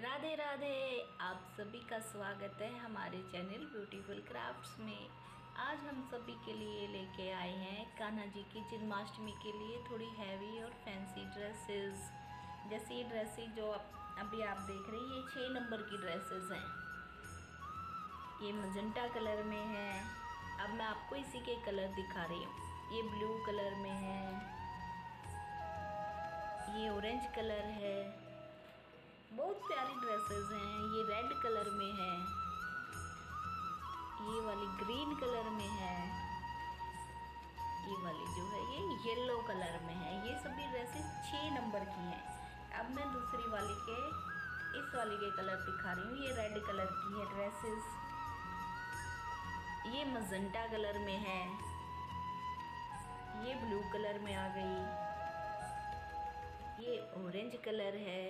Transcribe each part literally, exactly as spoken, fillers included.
राधे राधे। आप सभी का स्वागत है हमारे चैनल ब्यूटीफुल क्राफ्ट्स में। आज हम सभी के लिए लेके आए हैं कान्हा जी की जन्माष्टमी के लिए थोड़ी हैवी और फैंसी ड्रेसेस। जैसे ये ड्रेसेस जो अभी आप देख रहे हैं, ये छः नंबर की ड्रेसेस हैं। ये मजेंटा कलर में है। अब मैं आपको इसी के कलर दिखा रही हूँ। ये ब्लू कलर में है, ये ऑरेंज कलर है, बहुत प्यारी ड्रेसेस हैं। ये रेड कलर में है, ये वाली ग्रीन कलर में है, ये वाली जो है ये येलो कलर में है। ये सभी ड्रेसेस छः नंबर की हैं। अब मैं दूसरी वाली के इस वाली के कलर दिखा रही हूँ। ये रेड कलर की है ड्रेसेस, ये मजेंटा कलर में है, ये ब्लू कलर में आ गई, ये ऑरेंज कलर है,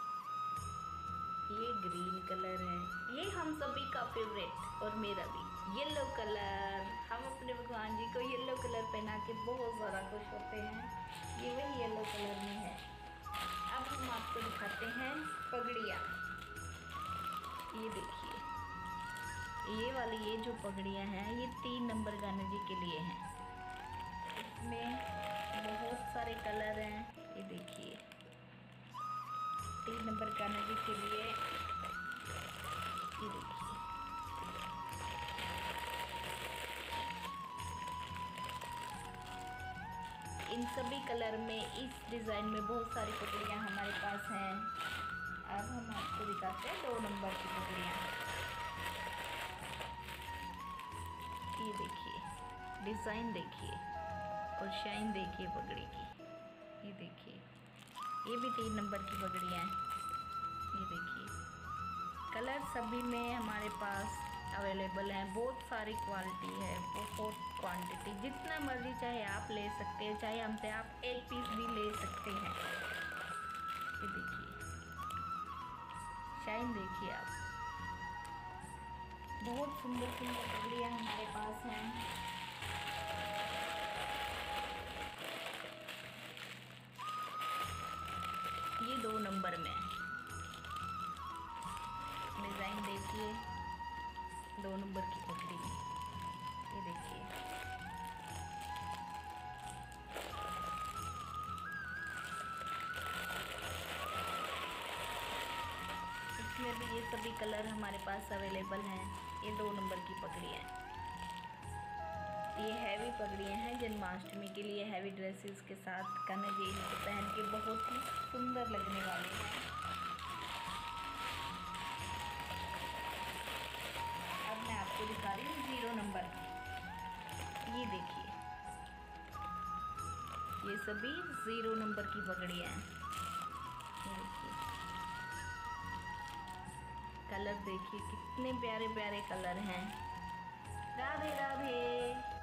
ये ग्रीन कलर है, ये हम सभी का फेवरेट और मेरा भी येलो कलर। हम अपने भगवान जी को येलो कलर पहना के बहुत ज़्यादा खुश होते हैं। ये वही येलो कलर में है। अब हम आपको दिखाते हैं पगड़ियाँ। ये देखिए, ये वाली ये जो पगड़ियाँ हैं ये तीन नंबर कान्हा जी के लिए हैं। इसमें बहुत सारे कलर हैं। ये देखिए, तीन नंबर कान्हा जी के लिए। ये देखिए, इन सभी कलर में इस डिज़ाइन में बहुत सारी पगड़ियाँ हमारे पास हैं। अब हम आपको दिखाते हैं दो नंबर की पगड़ियाँ। ये देखिए, डिज़ाइन देखिए और शाइन देखिए पगड़ी की। ये देखिए, ये भी तीन नंबर की पगड़ियाँ हैं। ये देखिए, कलर सभी में हमारे पास अवेलेबल हैं। बहुत सारी क्वालिटी है, बहुत क्वांटिटी, जितना मर्जी चाहे आप ले सकते हैं, चाहे हमसे आप एक पीस भी ले सकते हैं। ये देखिए, शाइन देखिए आप, बहुत सुंदर सुंदर पगड़ियाँ हमारे पास हैं। ये दो नंबर में डिज़ाइन देखिए, दो नंबर की पगड़ी में। ये देखिए, इसमें भी ये सभी कलर हमारे पास अवेलेबल हैं। ये दो नंबर की पगड़ियाँ हैं। ये हैवी पगड़ियाँ हैं जन्माष्टमी के लिए। हैवी ड्रेसेस के साथ कान्हा जी इनको पहन के बहुत ही सुंदर लगने वाले हैं। अब मैं आपको दिखा रही हूँ जीरो नंबर की। ये देखिए, ये सभी जीरो नंबर की पगड़ियाँ हैं। ये देखिए, कलर देखिए कितने प्यारे प्यारे कलर हैं। राधे राधे।